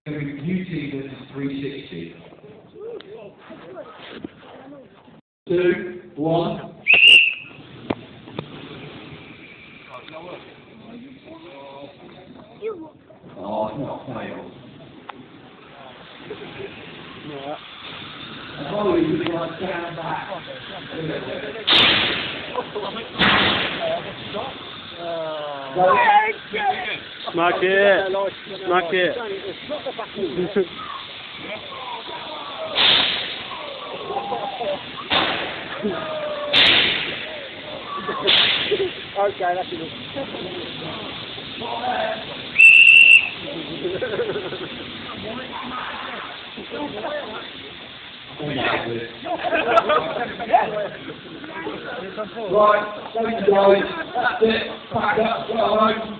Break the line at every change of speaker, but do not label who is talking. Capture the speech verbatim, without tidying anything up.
New team versus three sixty. Two, one. Oh, it's not failed.
Yeah.
I thought he was going to stand back.
Smack it. Smack it. Okay, that's enough.
Right, thank you guys. That's it. Pack up. Well,